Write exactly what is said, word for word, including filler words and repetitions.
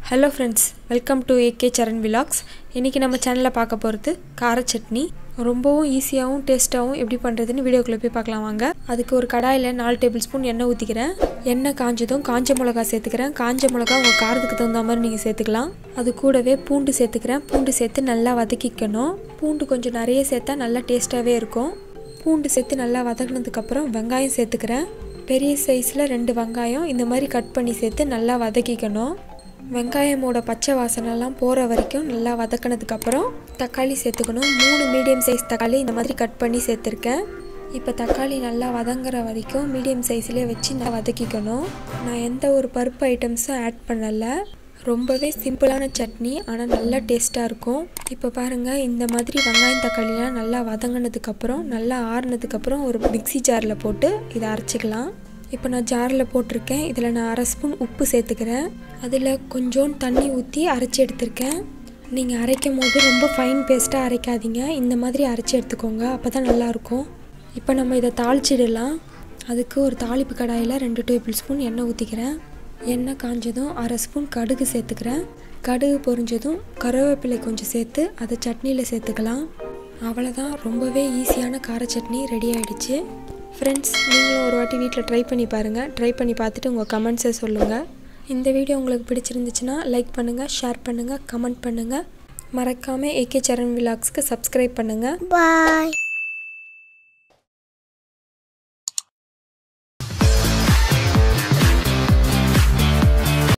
Hello friends, welcome to A K Charan Vlogs. இன்னைக்கு நம்ம சேனல்ல பார்க்க போறது கார சட்னி. ரொம்பவும் ஈஸியாவும் டேஸ்டாவும் எப்படி பண்றதுன்னு வீடியோக்குள்ள போய் பார்க்கலாம் வாங்க. அதுக்கு ஒரு கடாயில நாலு டேபிள்ஸ்பூன் எண்ணெய் ஊத்திக்கிறேன். எண்ணெய் காஞ்சதும் காஞ்ச மிளகாய் சேர்த்துக்கிறேன். காஞ்ச மிளகாய் உங்க காரத்துக்கு தகுந்த மாதிரி நீங்க சேர்த்துக்கலாம். அது கூடவே பூண்டு சேர்த்துக்கிறேன். பூண்டு சேர்த்து நல்லா வதக்கிக்கணும். பூண்டு கொஞ்சம் நிறைய சேர்த்தா நல்லா டேஸ்டாவே இருக்கும். பூண்டு சேர்த்து நல்லா வதக்கினதுக்கு அப்புறம் வெங்காயம் சேர்த்துக்கிறேன். பெரிய சைஸ்ல ரெண்டு வெங்காயம் இந்த மாதிரி கட் பண்ணி சேர்த்து நல்லா வதக்கிக்கணும். வெங்காயமோட பச்சை வாசனைலாம் போகிற வரைக்கும் நல்லா வதக்கினதுக்கு அப்புறம் தக்காளி சேர்த்துக்கணும். மூணு மீடியம் சைஸ் தக்காளி இந்த மாதிரி கட் பண்ணி சேர்த்துருக்கேன். இப்போ தக்காளி நல்லா வதங்குற வரைக்கும் மீடியம் சைஸ்லேயே வச்சு நான் வதக்கிக்கணும். நான் எந்த ஒரு பருப்பு ஐட்டம்ஸும் ஆட் பண்ணலை. ரொம்பவே சிம்பிளான சட்னி, ஆனால் நல்லா டேஸ்ட்டாக இருக்கும். இப்போ பாருங்கள், இந்த மாதிரி வெங்காயம் தக்காளிலாம் நல்லா வதங்கினதுக்கப்புறம் நல்லா ஆறுனதுக்கப்புறம் ஒரு மிக்சி ஜாரில் போட்டு இதை அரைச்சிக்கலாம். இப்போ நான் ஜாரில் போட்டிருக்கேன். இதில் நான் அரை ஸ்பூன் உப்பு சேர்த்துக்கிறேன். அதில் கொஞ்சோண்டு தண்ணி ஊற்றி அரைச்சி எடுத்திருக்கேன். நீங்கள் அரைக்கும் போது ரொம்ப ஃபைன் பேஸ்ட்டாக அரைக்காதீங்க, இந்த மாதிரி அரைச்சி எடுத்துக்கோங்க, அப்போ தான் நல்லாயிருக்கும். இப்போ நம்ம இதை தாளிச்சிடலாம். அதுக்கு ஒரு தாளிப்பு கடாயில் ரெண்டு டேபிள் ஸ்பூன் எண்ணெய் ஊற்றிக்கிறேன். எண்ணெய் காஞ்சதும் அரை ஸ்பூன் கடுகு சேர்த்துக்கிறேன். கடுகு பொரிஞ்சதும் கருவேப்பிலை கொஞ்சம் சேர்த்து அதை சட்னியில் சேர்த்துக்கலாம். அவ்வளோதான், ரொம்பவே ஈஸியான கார சட்னி ரெடி ஆகிடுச்சு. ஃப்ரெண்ட்ஸ், நீங்களும் ஒரு வாட்டி வீட்டில் ட்ரை பண்ணி பாருங்கள். ட்ரை பண்ணி பார்த்துட்டு உங்கள் கமெண்ட்ஸை சொல்லுங்கள். இந்த வீடியோ உங்களுக்கு பிடிச்சிருந்துச்சுன்னா லைக் பண்ணுங்கள், ஷேர் பண்ணுங்கள், கமெண்ட் பண்ணுங்கள். மறக்காமல் ஏகே சரண் விலாக்ஸ்க்கு சப்ஸ்கிரைப் பண்ணுங்கள். பாய்.